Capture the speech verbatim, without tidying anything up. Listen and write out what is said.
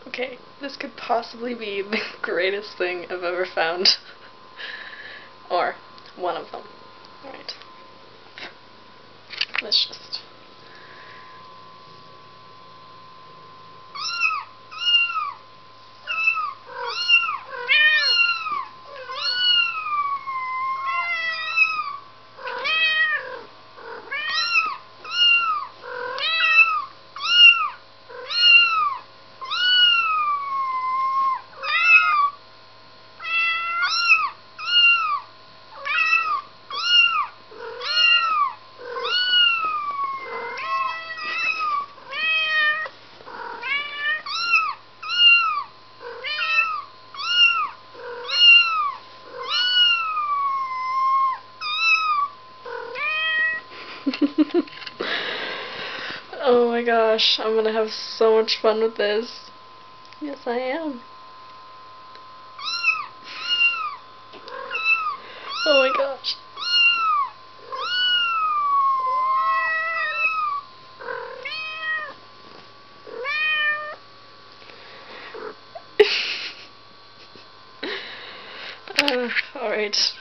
Okay, this could possibly be the greatest thing I've ever found. Or one of them. Alright. Let's just... Oh my gosh, I'm gonna have so much fun with this. Yes, I am. Oh my gosh. uh, Alright.